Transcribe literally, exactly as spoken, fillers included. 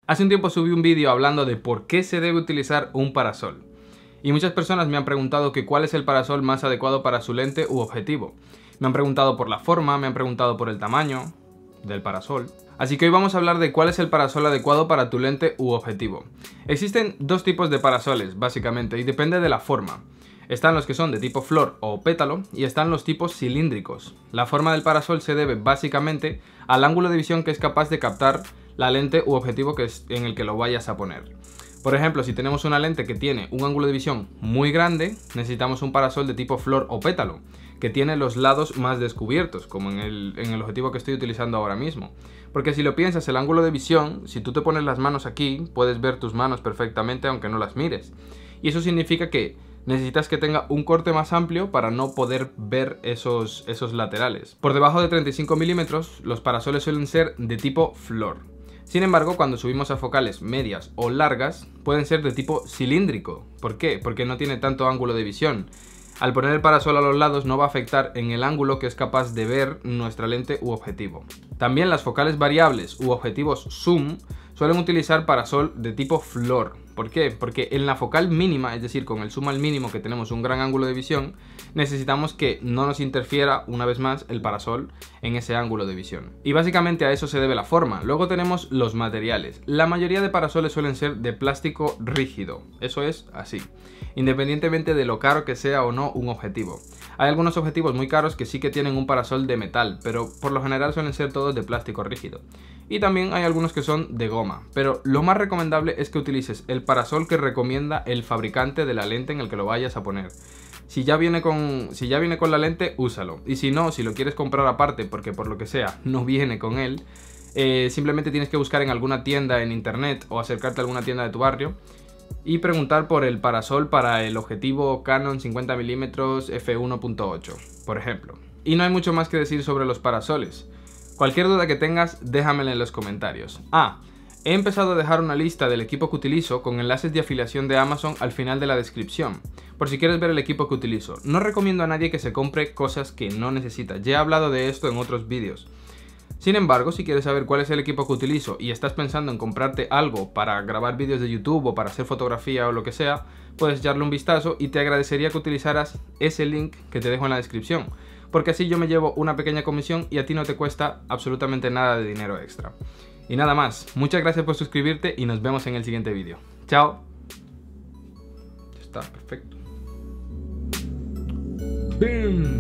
Hace un tiempo subí un vídeo hablando de por qué se debe utilizar un parasol. Y muchas personas me han preguntado que cuál es el parasol más adecuado para su lente u objetivo. Me han preguntado por la forma, me han preguntado por el tamaño del parasol. Así que hoy vamos a hablar de cuál es el parasol adecuado para tu lente u objetivo. Existen dos tipos de parasoles, básicamente, y depende de la forma. Están los que son de tipo flor o pétalo y están los tipos cilíndricos. La forma del parasol se debe básicamente al ángulo de visión que es capaz de captar la lente u objetivo que es en el que lo vayas a poner. Por ejemplo, si tenemos una lente que tiene un ángulo de visión muy grande, necesitamos un parasol de tipo flor o pétalo, que tiene los lados más descubiertos, como en el, en el objetivo que estoy utilizando ahora mismo. Porque si lo piensas, el ángulo de visión, si tú te pones las manos aquí, puedes ver tus manos perfectamente aunque no las mires. Y eso significa que necesitas que tenga un corte más amplio para no poder ver esos, esos laterales. Por debajo de treinta y cinco milímetros, los parasoles suelen ser de tipo flor. Sin embargo, cuando subimos a focales medias o largas, pueden ser de tipo cilíndrico. ¿Por qué? Porque no tiene tanto ángulo de visión. Al poner el parasol a los lados no va a afectar en el ángulo que es capaz de ver nuestra lente u objetivo. También las focales variables u objetivos zoom suelen utilizar parasol de tipo flor. ¿Por qué? Porque en la focal mínima, es decir, con el zoom al mínimo que tenemos un gran ángulo de visión, necesitamos que no nos interfiera una vez más el parasol en ese ángulo de visión. Y básicamente a eso se debe la forma. Luego tenemos los materiales. La mayoría de parasoles suelen ser de plástico rígido. Eso es así, independientemente de lo caro que sea o no un objetivo. Hay algunos objetivos muy caros que sí que tienen un parasol de metal, pero por lo general suelen ser todos de plástico rígido. Y también hay algunos que son de goma, pero lo más recomendable es que utilices el parasol que recomienda el fabricante de la lente en el que lo vayas a poner. Si ya viene con, si ya viene con la lente, úsalo. Y si no, si lo quieres comprar aparte porque por lo que sea no viene con él, eh, simplemente tienes que buscar en alguna tienda en internet o acercarte a alguna tienda de tu barrio y preguntar por el parasol para el objetivo Canon cincuenta milímetros f uno punto ocho, por ejemplo. Y no hay mucho más que decir sobre los parasoles. Cualquier duda que tengas, déjamela en los comentarios. Ah, he empezado a dejar una lista del equipo que utilizo con enlaces de afiliación de Amazon al final de la descripción, por si quieres ver el equipo que utilizo. No recomiendo a nadie que se compre cosas que no necesita, ya he hablado de esto en otros vídeos. Sin embargo, si quieres saber cuál es el equipo que utilizo y estás pensando en comprarte algo para grabar vídeos de YouTube o para hacer fotografía o lo que sea, puedes echarle un vistazo y te agradecería que utilizaras ese link que te dejo en la descripción, porque así yo me llevo una pequeña comisión y a ti no te cuesta absolutamente nada de dinero extra. Y nada más, muchas gracias por suscribirte y nos vemos en el siguiente vídeo. ¡Chao! Ya está, perfecto. ¡Bim!